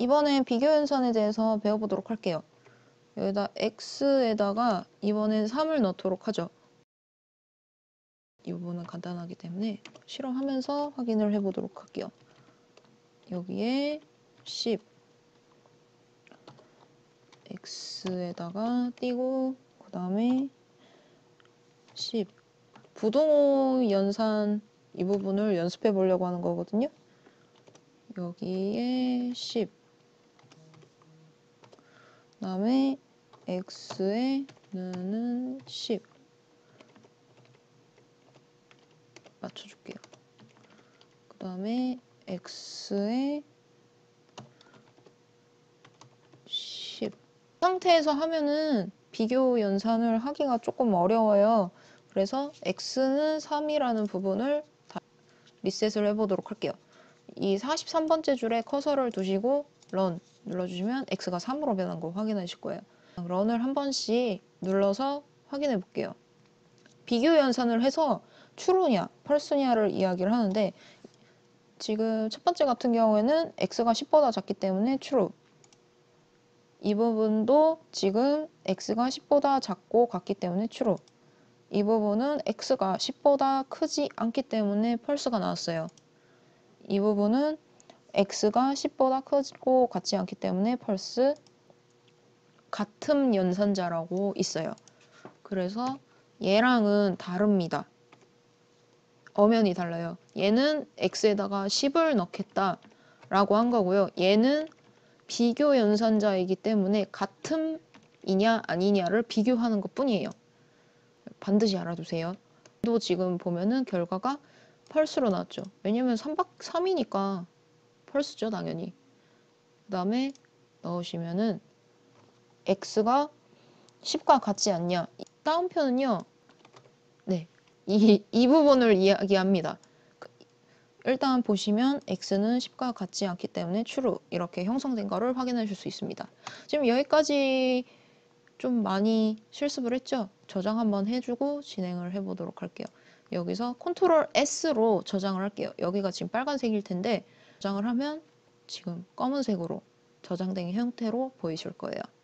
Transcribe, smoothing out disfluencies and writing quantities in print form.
이번엔 비교 연산에 대해서 배워보도록 할게요. 여기다 x에다가 이번엔 3을 넣도록 하죠. 이 부분은 간단하기 때문에 실험하면서 확인을 해보도록 할게요. 여기에 10 x에다가 띄고 그 다음에 10 부동호 연산 이 부분을 연습해 보려고 하는 거거든요. 여기에 10 그 다음에 x에 는 10 맞춰줄게요. 그 다음에 x에 10 상태에서 하면은 비교 연산을 하기가 조금 어려워요. 그래서 x는 3이라는 부분을 다 리셋을 해보도록 할게요. 이 43번째 줄에 커서를 두시고 런 눌러주시면 x가 3으로 변한 거 확인하실 거예요. 런을 한 번씩 눌러서 확인해 볼게요. 비교 연산을 해서 true냐, false냐를 이야기를 하는데 지금 첫 번째 같은 경우에는 x가 10보다 작기 때문에 true. 이 부분도 지금 x가 10보다 작고 같기 때문에 true. 이 부분은 x가 10보다 크지 않기 때문에 false가 나왔어요. 이 부분은 x가 10보다 크고 같지 않기 때문에 false. 같음 연산자라고 있어요. 그래서 얘랑은 다릅니다. 엄연히 달라요. 얘는 x에다가 10을 넣겠다 라고 한 거고요. 얘는 비교 연산자이기 때문에 같음이냐 아니냐를 비교하는 것 뿐이에요. 반드시 알아두세요. 또 지금 보면은 결과가 false로 나왔죠. 왜냐면 3이니까 false죠, 당연히. 그 다음에 넣으시면은 x가 10과 같지 않냐. 다운표는요. 네, 이 부분을 이야기합니다. 일단 보시면 x는 10과 같지 않기 때문에 true 이렇게 형성된 거를 확인하실 수 있습니다. 지금 여기까지 좀 많이 실습을 했죠? 저장 한번 해주고 진행을 해보도록 할게요. 여기서 컨트롤 S로 저장을 할게요. 여기가 지금 빨간색일 텐데 저장을 하면 지금 검은색으로 저장된 형태로 보이실 거예요.